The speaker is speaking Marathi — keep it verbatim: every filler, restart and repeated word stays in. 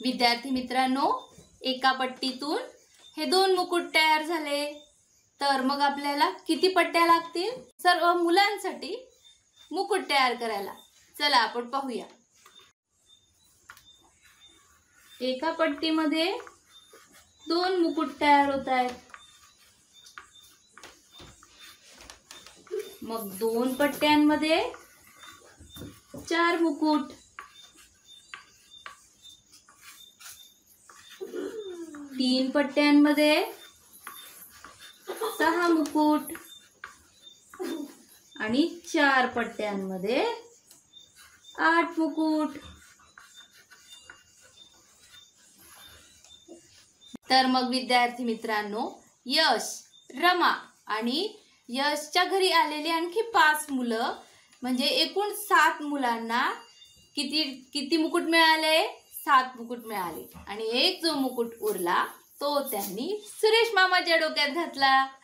विद्यार्थी मित्रांनो, एका पट्टीतून हे दोन मुकुट तयार झाले, तर मग आपल्याला किती पट्ट्या लागतील सर्व मुलांसाठी मुकुट तयार करायला? चला आपण पाहूया। एका पट्टीमध्ये दोन मुकुट तयार होत आहेत, मग दोन पट्ट्यांमध्ये चार मुकुट, तीन पट्ट्यांमध्ये सहा मुकुट आणि चार पट्ट्यांमध्ये आठ मुकुट। तर मग विद्यार्थी मित्रांनो, यश, रमा आणि यशच्या घरी आलेली आणखी पाच मुलं म्हणजे एकूण सात मुलांना किती किती मुकुट मिळाले? सात मुकुट मिळाले। आणि एक जो मुकुट उरला तो त्यांनी सुरेश मामाच्या डोक्यात घातला।